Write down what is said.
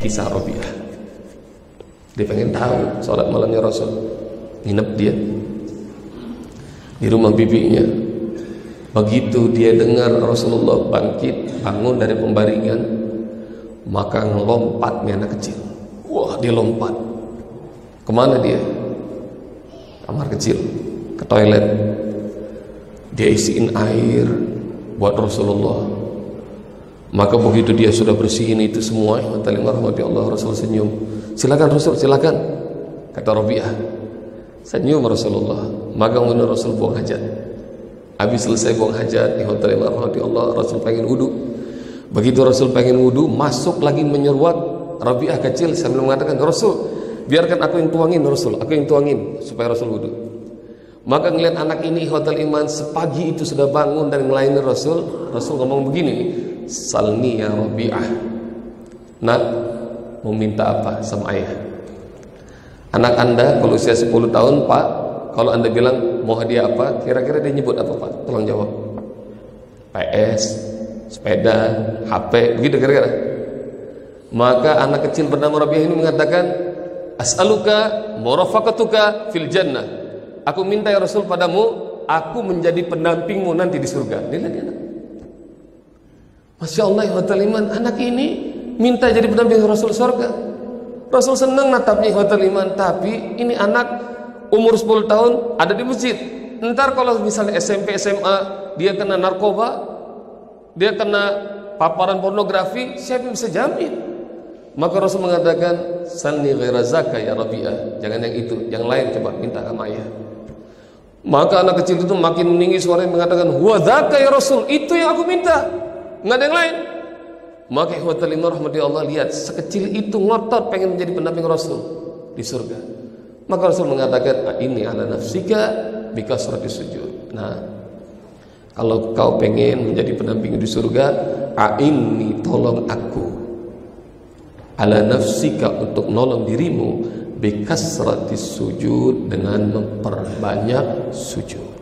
kisah Rabi'ah. Dia pengen tahu sholat malamnya Rasul. Nginep dia di rumah bibinya. Begitu dia dengar Rasulullah bangkit, bangun dari pembaringan, maka ngelompat nih anak kecil. Wah, dia lompat. Kemana dia? Kamar kecil, ke toilet. Dia isiin air buat Rasulullah. Maka begitu dia sudah bersihin itu semua, Allah, Rasul senyum. Silakan Rasul, silakan, kata Rabi'ah. Senyum Rasulullah. Maka kemudian Rasul buang hajat. Habis selesai buang hajat di hotel Allah, Rasul pengen wudu. Begitu Rasul pengen wudu, masuk lagi menyeruak Rabi'ah kecil sambil mengatakan, Rasul, biarkan aku yang tuangin Rasul, aku yang tuangin supaya Rasul wudu. Maka ngeliat anak ini hotel iman sepagi itu sudah bangun dan ngelayani Rasul. Rasul ngomong begini, salni ya Rabi'ah. Nak, mau minta apa sama ayah? Anak anda kalau usia 10 tahun, Pak, kalau anda bilang mau hadiah apa, kira-kira dia nyebut apa, Pak? Tolong jawab. PS, sepeda, HP, begitu kira-kira. Maka anak kecil bernama Rabi'ah ini mengatakan, as'aluka murafaqatuka fil jannah. Aku minta ya Rasul padamu, aku menjadi pendampingmu nanti di surga. Dia lihat anak. Masya Allah, hotel iman, anak ini minta jadi pendamping Rasul surga. Rasul senang natapnya hotel iman, tapi ini anak umur 10 tahun ada di masjid. Ntar kalau misalnya SMP, SMA, dia kena narkoba, dia kena paparan pornografi, siapa yang bisa jamin? Maka Rasul mengatakan, sanni ghaira zaka ya Rabi'ah. Jangan yang itu, yang lain coba minta sama ayah. Maka anak kecil itu makin meninggi suaranya mengatakan, huwa dzaka ya Rasul, itu yang aku minta, nggak ada yang lain. Maka ikhwatul iman rahmati Allah, lihat sekecil itu ngotot pengen menjadi pendamping Rasul di surga. Maka Rasul mengatakan, ini ala nafsika bikasrati sujud. Nah, kalau kau pengen menjadi pendamping di surga, ini tolong aku, ala nafsika untuk nolong dirimu, bikasrati sujud, dengan memperbanyak sujud.